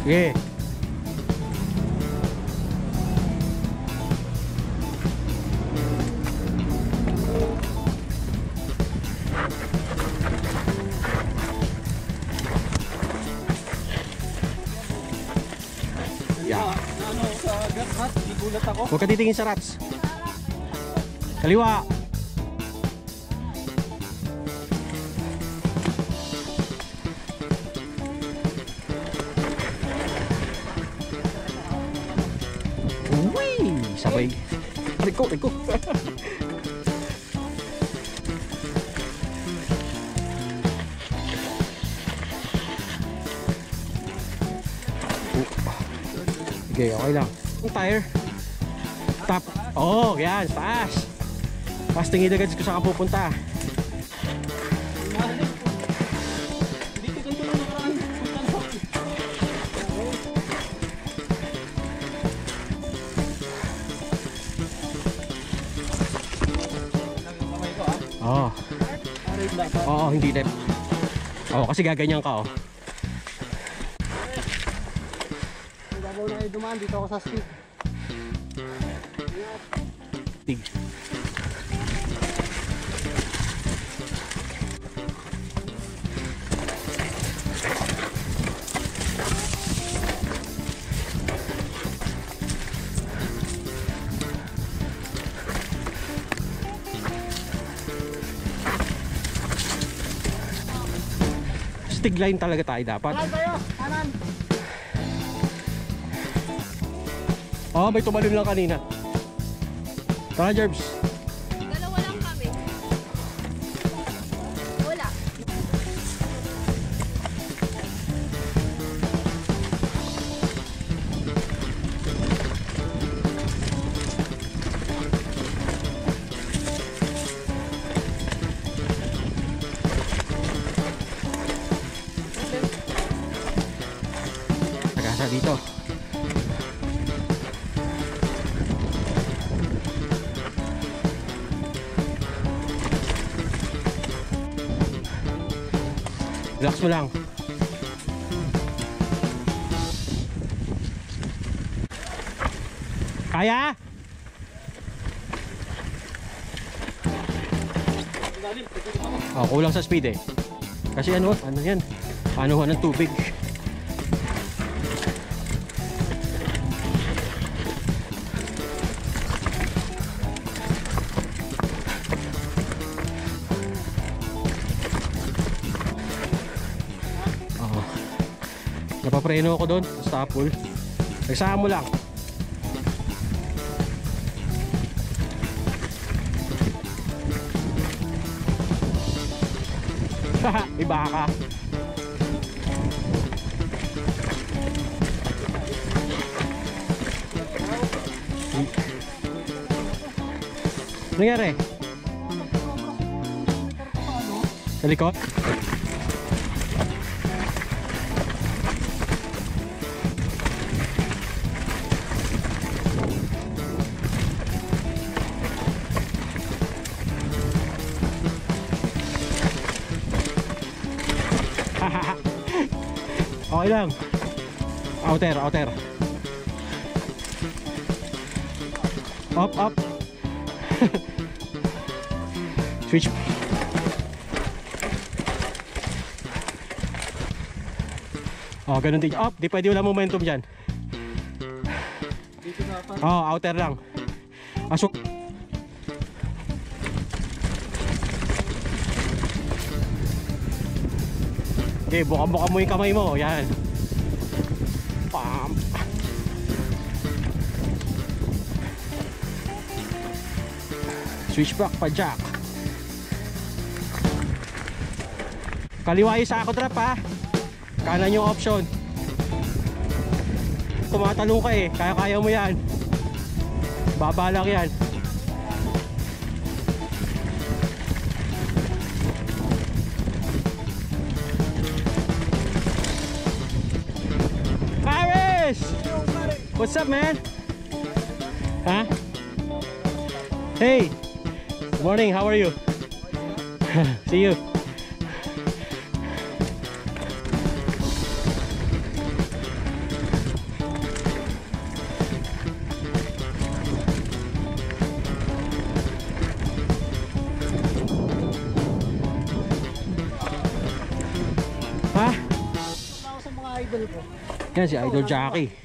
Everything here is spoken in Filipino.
Sige. Huwag ka titingin sa rats. Kaliwa. Uy, sabay. Riko. Okay, okay lang. Ang tire. Tap. Oh, yan, taas. Taas, tingin agad kung saan ka pupunta. Oh. Oo, hindi left. Oo, kasi gaganyan ka, oh. Babaw na kayo dumaan, dito ako sa stick. Tig. Stick line talaga tayo dapat. Kanan tayo, kanan. Oh, may tumalon lang kanina. Tara, Jerbs. Dalawa lang kami. Wala. Nagasa dito. Relax mo lang. Kaya? Oh, kulang sa speed eh. Kasi ano yan? Anuhan ng tubig. Napapreno ako doon sa pool. Nagsama mo lang. Iba ka. Nangyari? Sa likod? Okay lang. Outer. Up. Switch. Oh, ganun din. Up, di pwede wala momentum dyan. Oh, outer lang. Asok. Okay, buka-buka mo yung kamay mo. Yan. Pam. Switch back pa, jack. Kaliwa yung sako drop, ha. Kanan yung option. Tumatalong ka eh. Kaya-kaya mo yan. Baba lang yan. What's up, man? Huh? Hey. Good morning. How are you? See you. Ha? Ako sa mga idol ko. Yan si Idol Jackie.